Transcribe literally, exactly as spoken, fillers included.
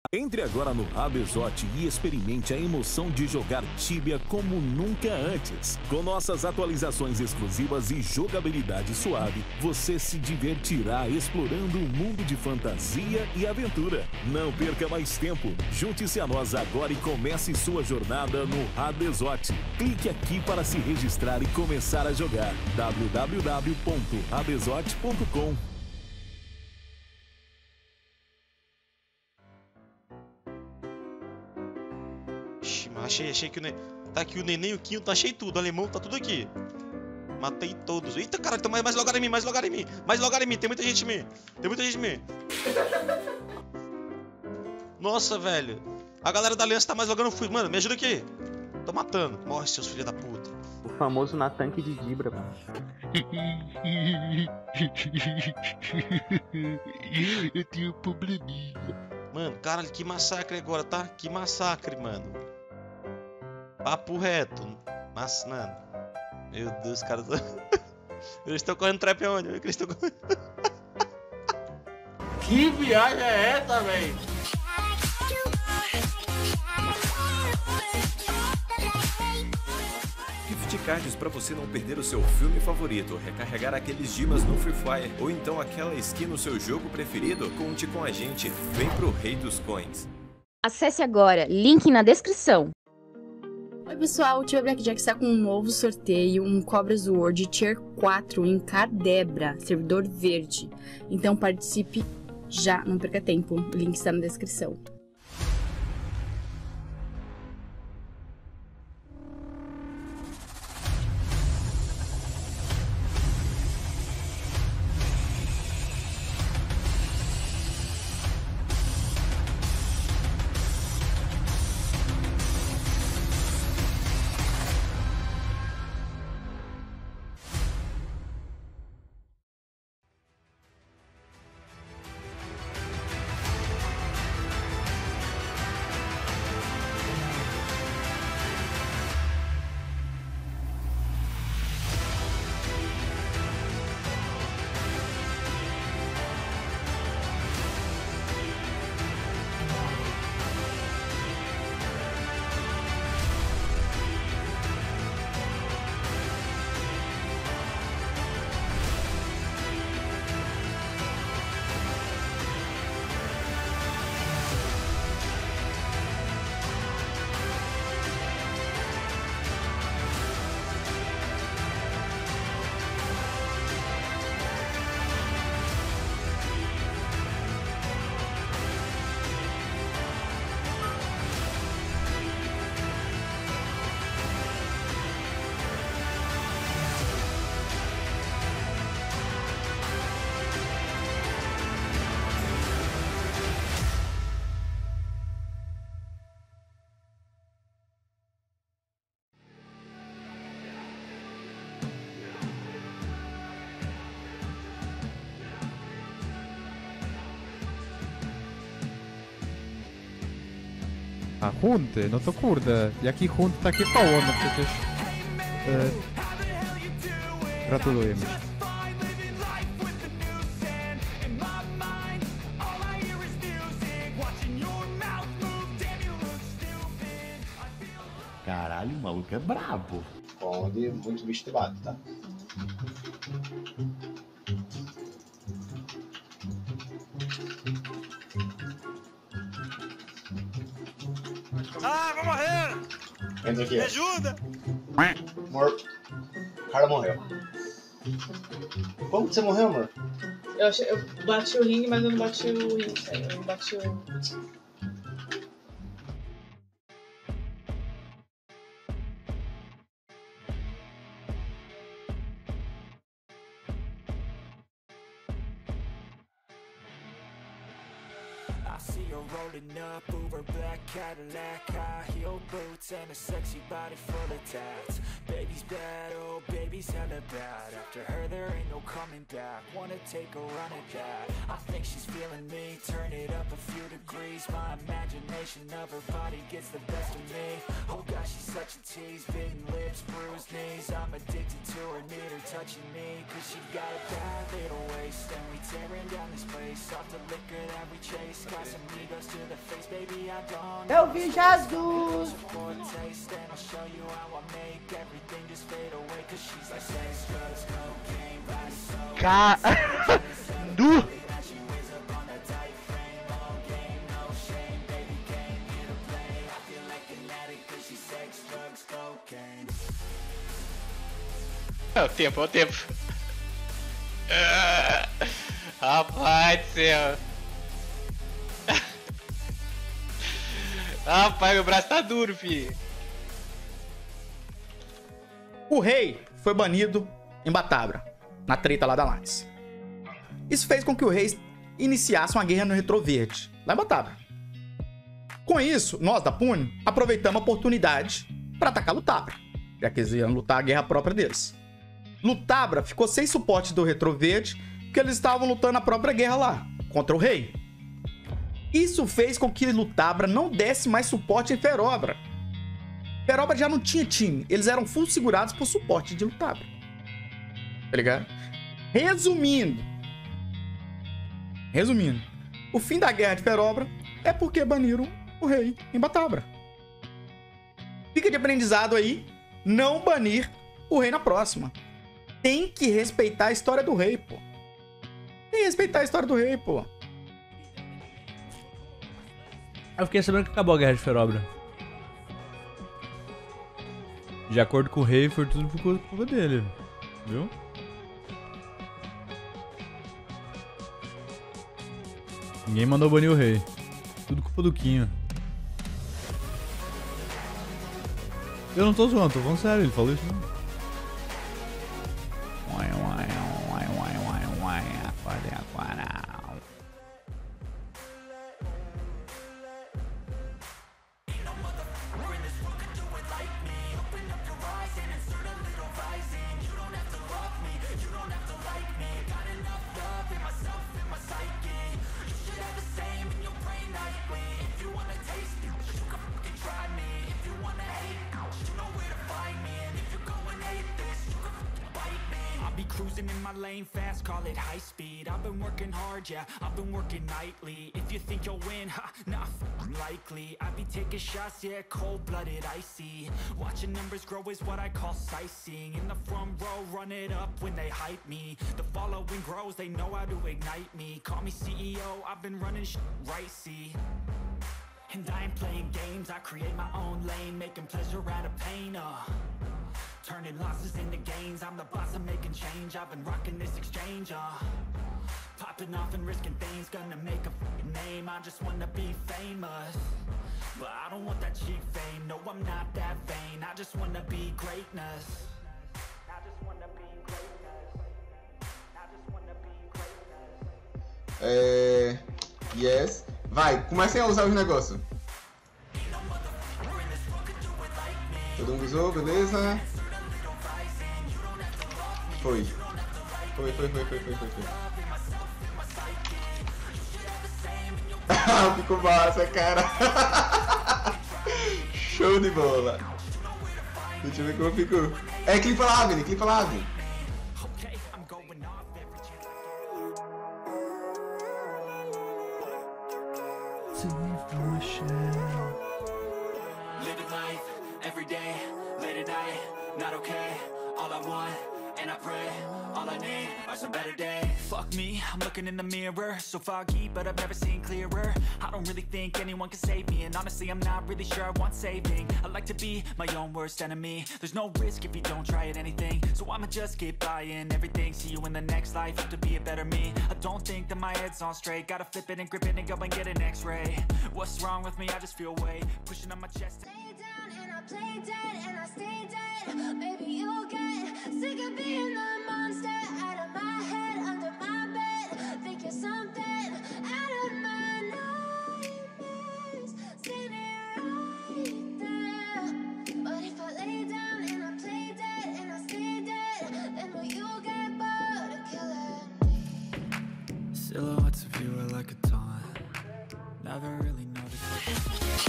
Entre agora no Rabezot e experimente a emoção de jogar Tibia como nunca antes. Com nossas atualizações exclusivas e jogabilidade suave, você se divertirá explorando um mundo de fantasia e aventura. Não perca mais tempo, junte-se a nós agora e comece sua jornada no Rabezot. Clique aqui para se registrar e começar a jogar. w w w ponto rabezot ponto com. Achei, achei que o neném... Tá aqui o neném e o Quinho, tá achei tudo. O alemão tá tudo aqui. Matei todos. Eita, cara, tem mais, mais logar em mim, mais logar em mim. Mais logar em mim, tem muita gente em mim. Tem muita gente em mim. Nossa, velho. A galera da aliança tá mais logando, fui. Mano, me ajuda aqui. Tô matando. Morre, seus filhos da puta. O famoso na tanque de Dibra, mano. Eu tenho um probleminha. Mano, caralho, que massacre agora, tá? Que massacre, mano. Papo reto. Mas, mano. Meu Deus, cara. Eles estão correndo trap aonde? Eles estão correndo. Que viagem é essa, velho? Gift cards para você não perder o seu filme favorito, recarregar aqueles dimas no Free Fire ou então aquela skin no seu jogo preferido? Conte com a gente. Vem pro Rei dos Coins. Acesse agora, link na descrição. Oi pessoal, o Tio Blackjack está com um novo sorteio, um Cobras World Tier quatro em Cardebra, servidor verde. Então participe já, não perca tempo, o link está na descrição. A hunty? No to kurde, jaki hunt, takie koło, no przecież... E, gratulujemy. Caralho, o maluco é brabo. Onde muito bicho te bate, tá? Ah, vou morrer! Entra aqui. Me ajuda! Amor, o cara morreu. Como que você morreu, amor? Eu, achei, eu bati o ringue, mas eu não bati o ringue, eu não bati o... I see her rolling up, Uber black Cadillac, high heel boots and a sexy body full of tats. Baby's bad, oh baby's hella bad. After her there ain't no coming back. Wanna take a run at that? I think she's feeling me. Turn it up a few degrees. My imagination combination of her body gets the best of me. Oh gosh, she's such a tease, bitten lips, bruised knees. I'm addicted to her, need her touching me, cause she got a bad little waist, and we tearing down this place off the liquor that we chase. Got some egos to the face, baby, I don't Eu vi Jesus. for a taste, and I'll show you how I make everything just fade away, cause she's like sex, drugs, cocaine, body so Ca... Du... É o tempo, é o tempo. Ah, rapaz do céu. Rapaz, meu braço tá duro, filho. O rei foi banido em Batabra, na treta lá da Lattes. Isso fez com que o rei iniciasse uma guerra no Retroverde, lá em Batabra. Com isso, nós da Pune aproveitamos a oportunidade para atacar Lutabra, já que eles iam lutar a guerra própria deles. Lutabra ficou sem suporte do Retroverde, porque eles estavam lutando a própria guerra lá, contra o rei. Isso fez com que Lutabra não desse mais suporte em Ferobra. Ferobra já não tinha time, eles eram full segurados por suporte de Lutabra. Tá ligado? Resumindo, resumindo, o fim da guerra de Ferobra é porque baniram o rei em Batabra. Fica de aprendizado aí, não banir o rei na próxima. Tem que respeitar a história do rei, pô. Tem que respeitar a história do rei, pô. Eu fiquei sabendo que acabou a guerra de Ferobra. De acordo com o rei, foi tudo por culpa dele. Viu? Ninguém mandou banir o rei. Tudo culpa do Quinho. Eu não tô zoando, tô falando sério, ele falou isso mesmo. Uai, uai, uai, uai, uai, uai, acorde agora. Cruising in my lane fast, call it high speed. I've been working hard, yeah, I've been working nightly. If you think you'll win, ha, not f***ing likely. I be taking shots, yeah, cold-blooded, icy. Watching numbers grow is what I call sightseeing. In the front row, run it up when they hype me. The following grows, they know how to ignite me. Call me C E O, I've been running sh** right, see. And I ain't playing games, I create my own lane, making pleasure out of pain, uh turning losses into gains, I'm the boss, I'm making change. I've been rocking this exchange, uh popping off and risking things, gonna make a f***ing name. I just wanna be famous, but I don't want that cheap fame. No, I'm not that vain, I just wanna be greatness. I just wanna be greatness. I just wanna be greatness. É... Yes. Vai, comecem a usar os negócios. Todo mundo usou, beleza? Foi. Foi, foi, foi, foi, foi, foi, foi. Ficou massa, cara. Show de bola. Deixa eu ver como ficou. É, clipa lá, Vini, clipa lá, Vini. Living life, every day, late at night, not okay. All I want, and I pray, all I need are some better days. Fuck me, I'm looking in the mirror, so foggy, but I've never seen clearer. I don't really think anyone can save me, and honestly I'm not really sure I want saving. I like to be my own worst enemy. There's no risk if you don't try at anything, so I'ma just keep buying everything. See you in the next life, have to be a better me. I don't think that my head's on straight, gotta flip it and grip it and go and get an x-ray. What's wrong with me? I just feel weight pushing on my chest. Play dead and I stay dead. Maybe you'll get sick of being the monster out of my head, under my bed. Think you're something out of my nightmares. See me right there. But if I lay down and I play dead and I stay dead, then will you get bored of killing me? Silhouettes of you are like a taunt. never really noticed.